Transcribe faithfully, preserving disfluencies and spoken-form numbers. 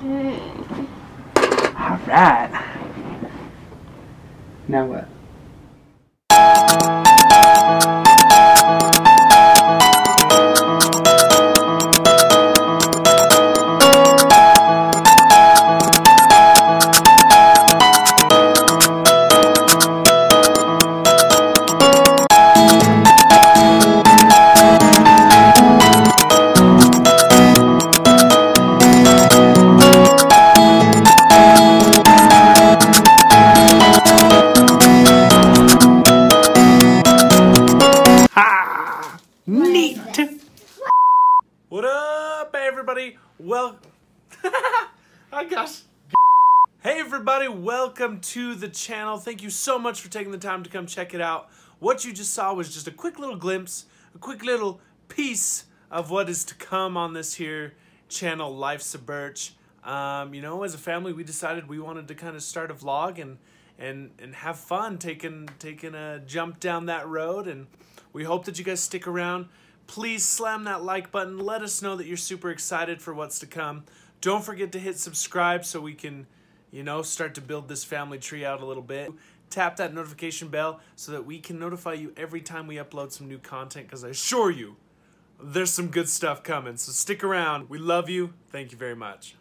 Mm. Alright. Now what? Ha! Neat! What up, everybody? Well, oh gosh. Hey, everybody, welcome to the channel. Thank you so much for taking the time to come check it out. What you just saw was just a quick little glimpse, a quick little piece of what is to come on this here channel, Life's a Birch. Um, you know, as a family, we decided we wanted to kind of start a vlog and and and have fun taking taking a jump down that road, and we hope that you guys stick around. Please slam that like button. Let us know that you're super excited for what's to come. Don't forget to hit subscribe so we can, you know, start to build this family tree out a little bit. Tap that notification bell so that we can notify you every time we upload some new content, because I assure you there's some good stuff coming. So stick around. We love you. Thank you very much.